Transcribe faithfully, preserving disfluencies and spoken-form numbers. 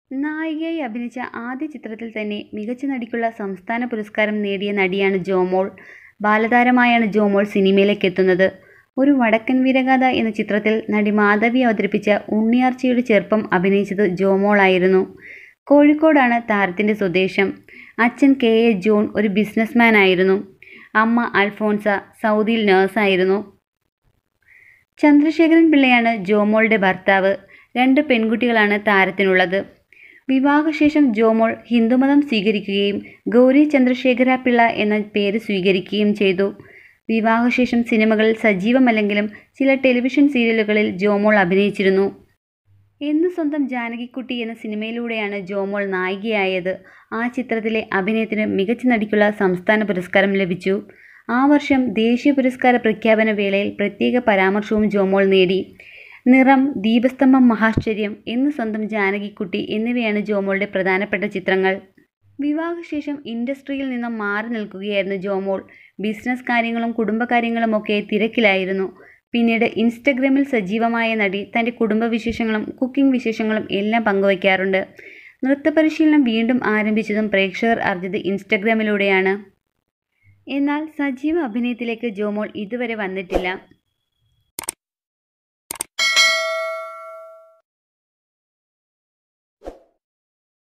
നായികയായി അഭിനയിച്ച ആദ്യ ചിത്രത്തിൽ തന്നെ മികച്ച നടിക്കുള്ള സംസ്ഥാന പുരസ്കാരം നേടിയ നടിയാണ് ജോമോൾ. ബാലതാരമായാണ് ജോമോൾ സിനിമയിലേക്ക് എത്തുന്നത്. ഒരു വടക്കൻ വീരഗാഥ എന്ന ചിത്രത്തിൽ നടി മാധവി അവതരിപ്പിച്ച ഉണ്ണിയാർച്ചയുടെ ചെറുപ്പം അഭിനയിച്ചത് ജോമോളായിരുന്നു. കോഴിക്കോടാണ് താരത്തിൻ്റെ സ്വദേശം. അച്ഛൻ കെ എ ജോൺ ഒരു ബിസിനസ്മാൻ ആയിരുന്നു. അമ്മ അൽഫോൺസ സൗദിയിൽ നഴ്സായിരുന്നു. ചന്ദ്രശേഖരൻ പിള്ളയാണ് ജോമോളുടെ ഭർത്താവ്. രണ്ട് പെൺകുട്ടികളാണ് താരത്തിനുള്ളത്. വിവാഹശേഷം ജോമോൾ ഹിന്ദുമതം സ്വീകരിക്കുകയും ഗൗരി ചന്ദ്രശേഖര പിള്ള എന്ന പേര് സ്വീകരിക്കുകയും ചെയ്തു. വിവാഹശേഷം സിനിമകളിൽ സജീവമല്ലെങ്കിലും ചില ടെലിവിഷൻ സീരിയലുകളിൽ ജോമോൾ അഭിനയിച്ചിരുന്നു. എന്നു സ്വന്തം ജാനകി കുട്ടി എന്ന സിനിമയിലൂടെയാണ് ജോമോൾ നായികയായത്. ആ ചിത്രത്തിലെ അഭിനയത്തിന് മികച്ച നടിക്കുള്ള സംസ്ഥാന പുരസ്കാരം ലഭിച്ചു. ആ വർഷം ദേശീയ പുരസ്കാര പ്രഖ്യാപന വേളയിൽ പ്രത്യേക പരാമർശവും ജോമോൾ നേടി. നിറം, ദീപസ്തംഭം, mahashcharyam, എന്നു സ്വന്തം ജാനകി കുട്ടി എന്നിവയാണ് ജോമോളുടെ പ്രധാനപ്പെട്ട ചിത്രങ്ങൾ. വിവാഹശേഷം ഇൻഡസ്ട്രിയിൽ നിന്നും മാറി നിൽക്കുകയായിരുന്നു ജോമോൾ. ബിസിനസ് കാര്യങ്ങളും കുടുംബകാര്യങ്ങളുമൊക്കെ തിരക്കിലായിരുന്നു. പിന്നീട് ഇൻസ്റ്റഗ്രാമിൽ സജീവമായ നടി തൻ്റെ കുടുംബവിശേഷങ്ങളും കുക്കിംഗ് വിശേഷങ്ങളും എല്ലാം പങ്കുവയ്ക്കാറുണ്ട്. നൃത്തപരിശീലനം വീണ്ടും ആരംഭിച്ചതും പ്രേക്ഷകർ അറിഞ്ഞത് ഇൻസ്റ്റഗ്രാമിലൂടെയാണ്. എന്നാൽ സജീവ അഭിനയത്തിലേക്ക് ജോമോൾ ഇതുവരെ വന്നിട്ടില്ല.